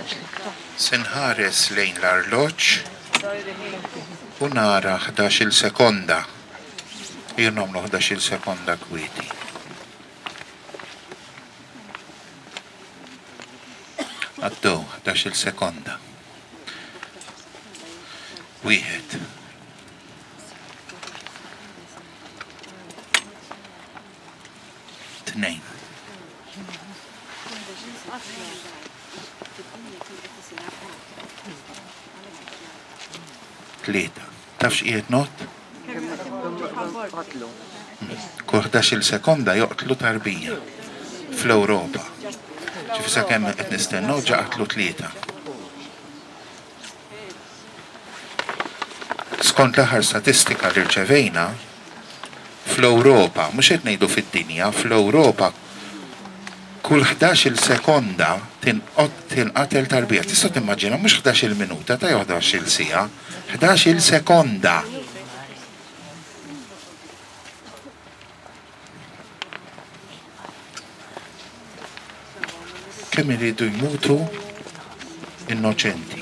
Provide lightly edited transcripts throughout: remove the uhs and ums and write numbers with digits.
Sinħares lejn l-arloġġ u nara 11 sekonda. Jirnomlu 11 sekonda kwieti. Għaddu 11 sekonda. Wieħed. Tnejn. Tlieta. Tafx qiegħed not? Kull 11 sekonda joqtlu tarbija fl-Ewropa. Ġifisa kemm qed nistennew ġaqtlu tlieta. Skont l-aħħar statistika li rċevejna fl-Ewropa, mhux qed ngħidu fid-dinja, fl-Ewropa kull 11 sekonda tinqatel tarbija. Tista' timmaġina mhux 11 minuta ta' 11 siegħa, 11 sekonda. Kemm iridu jmutu innoċenti.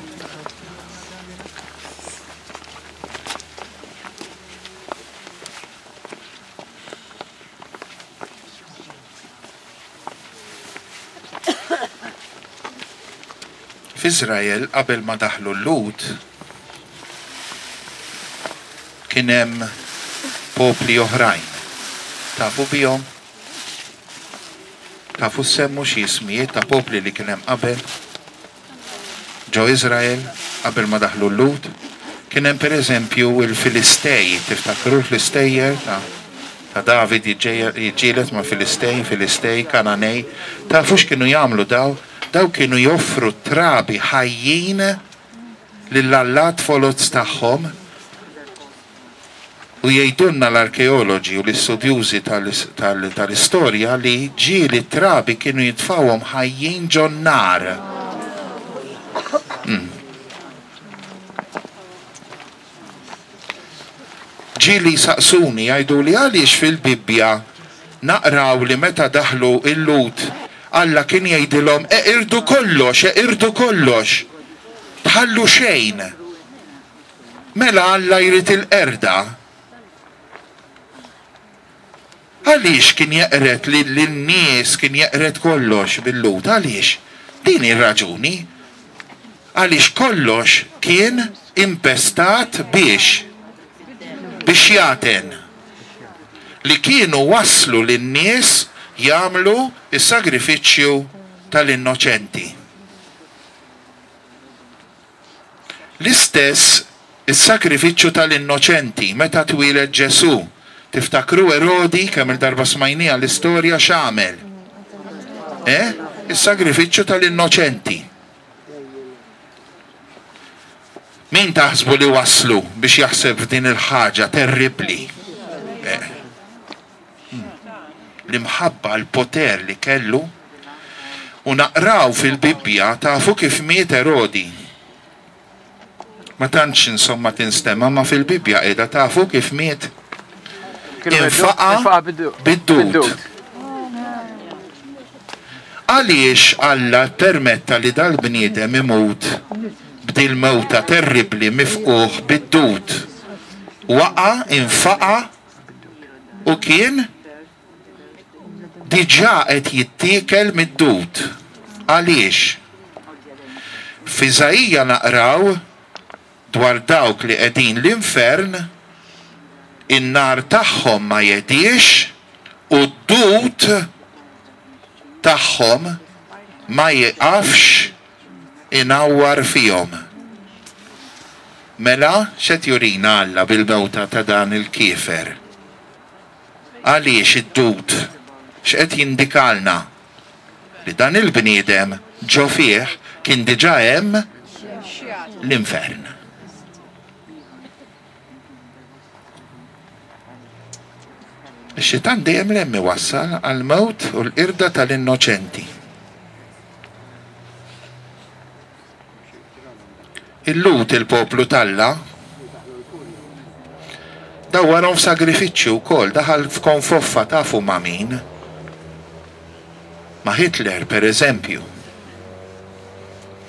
F'Iżrael qabel ma daħlu l-Lut kien hemm popli oħrajn. Tafu bihom? Tafu semmu xi ismijiet ta' popli li kien hemm qabel ġo Iżrael qabel ma daħlu l-Lut. Kien hemm pereżempju il-Filistej, tiftakru l-Filistejjer ta' David jiġġieled ma' Filistej, Kananej. Tafu x'kienu jagħmlu daw? Daw kienu joffru trabi ħajjin lill-allat folozz tagħhom u jgħidulna l-arkeoloġi u l-istudjużi tal-istorja li ġieli trabi kienu jitfawhom ħajjin ġon-nar. Ġieli saqsuni jgħidu li għaliex fil-Bibbja naqraw li meta daħlu il-Lut Alla kien jgħidilhom irdu kollox, tħallu xejn. Mela Alla jrid il-qerda. Għaliex kien jeqret lin-nies kien jeqret kollox bil-Lut, għaliex? Din ir-raġuni. Għaliex kollox kien impestat biex jaten. Li kienu waslu lin-nies jagħmlu is-sagrifiċċju tal-innoċenti. L-istess is-sagrifiċċju tal-innoċenti meta twieled Ġesu. Tiftakru Erodi kemm il-darba smajnija l-istorja x'għamel. Is-sagrifiċċju tal-innoċenti. Min taħsbu li waslu biex jaħseb din il-ħaġa terribbli? L-imħabba l-poter li kellu u naqraw fil-Bibbja tafu kif miet Erodi. Ma tantx insomma tinstema ma fil-Bibbja qiegħda tafu kif miet. Infaqa bid-dud. Għaliex Alla permetta li dal-bniedem imut b'dil mewta terribbli mifquh bid-dud. Waqa, infaqa u kien diġà qed jittiekel mid-dud. Għaliex? F'Iżajija naqraw dwar dawk li qegħdin l-infern, in-nar tagħhom ma jedix u d-dud tagħhom ma jiqafx inawwar fihom. Mela x'qed jurina Alla bil-mewta ta' dan il-kiefer? Għaliex id-dud x'qed jindikalna li dan il-bniedem ġo fih kien diġà hemm l-infern. Ix-xitan dejjem lemmi wassal għal-mewt u l-qirda tal-innoċenti. Il-Lut il-poplu Talla dawwarhom f'sagrifiċċju wkoll daħal f'konfoffa tafu ma' min. Ma' Hitler per eżempju.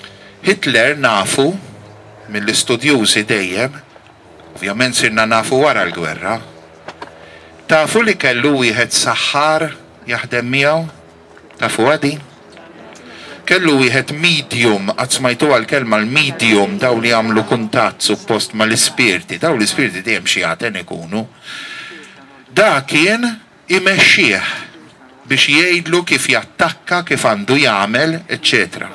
Hitler nafu mill-istudjużi dejjem, ovvjament sirna nafu wara l-gwerra, tafu li kellu wieħed saħħar jaħdem miegħu? Tafu għadi? Kellu wieħed medium, qatt smajtu għal-kelma l-medium daw li għamlu kuntatt suppost mal-ispirti, daw l-ispirti dejjem xi għaten ikunu. Da kien imexxih biex jgħidlu kif jattakka, kif għandu jagħmel, etc.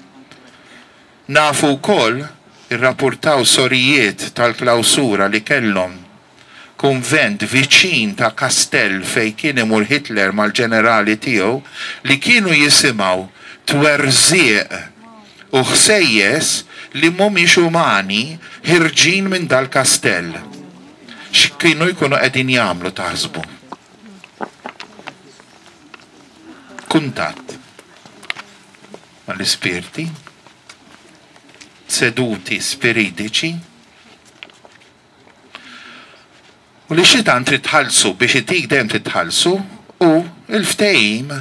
Nafu wkoll irrapportaw sorijiet tal-klawsura li kellhom konvent viċin ta' kastell fej kien imur Hitler mal-ġenerali tiegħu li kienu jisimgħu twerżieq u ħsejjes li mhumiex umani ħirġin minn dal-kastell. X'kienu jkunu qegħdin jagħmlu taħsbu? Kuntatt mal-ispirti, seduti spiritiċi, u li xitan tritħalsu biex itik dem tritħalsu u il-ftehim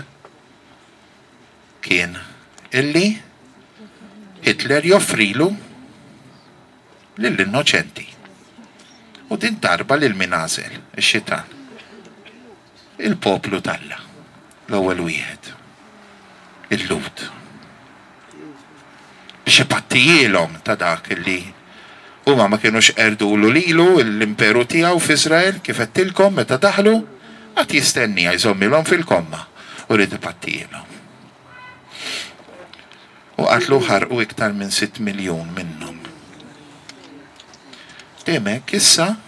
kien illi Hitler joffrilu lill-innoċenti. U din darba lil-minażel, ix-xitan. Il-poplu Alla, l-ewwel wieħed. Il-Lut. Biex ipattijilhom ta' dak illi huma ma kienux qerdulu lilu l-imperu tiegħu f'Iżrael kif qedtilkom meta daħlu qatt jistennija jżommilhom fil-komma u rid ipattijilhom. U qatlu ħarqu iktar minn 6 miljun minnhom. Demek issa